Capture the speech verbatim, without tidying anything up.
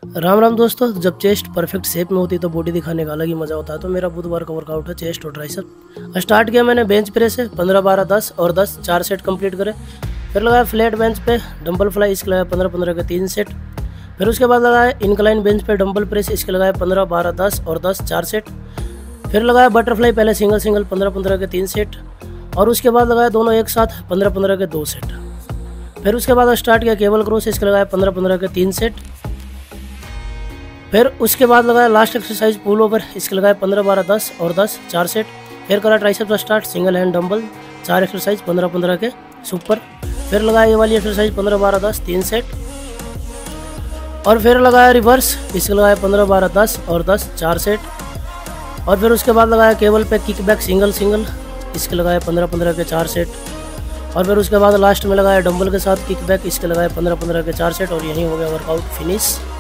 राम राम दोस्तों। जब chest perfect shape में होती है तो बॉडी दिखाने का अलग ही मजा होता है। तो मेरा बुधवार का वर्कआउट है चेस्ट और ट्राइसेप। स्टार्ट किया मैंने बेंच प्रेस से पंद्रह बारह दस और दस चार सेट कंप्लीट करे। फिर लगाया फ्लैट बेंच पे डंबल फ्लाई, इसके लगाया पंद्रह पंद्रह के तीन सेट। फिर उसके बाद लगाया इंक्लाइन बेंच पे डंबल प्रेस, इसके लगाया पंद्रह बारह दस और दस चार सेट। फिर लगाया बटरफ्लाई, पहले सिंगल सिंगल पंद्रह पंद्रह के तीन सेट और उसके बाद लगाया दोनों एक साथ पंद्रह पंद्रह के दो सेट। फिर उसके बाद स्टार्ट किया केबल क्रोस, इसके लगाया पंद्रह पंद्रह के तीन सेट। फिर उसके बाद लगाया लास्ट एक्सरसाइज पुल ओवर, इसके लगाया पंद्रह बारह दस और दस चार सेट। फिर करा triceps start, single hand dumbbell चार एक्सरसाइज पंद्रह पंद्रह के सुपर। फिर लगाया ये वाली एक्सरसाइज पंद्रह बारह दस तीन सेट और फिर लगाया रिवर्स, इसके लगाया पंद्रह बारह दस और दस चार सेट। और फिर उसके बाद लगाया केबल पे किक बैक सिंगल सिंगल, इसके लगाया पंद्रह पंद्रह के चार सेट। और फिर उसके बाद लास्ट में लगाया डंबल के साथ किक बैक, इसके लगाया पंद्रह पंद्रह के चार सेट और यही हो गया वर्कआउट फिनिश।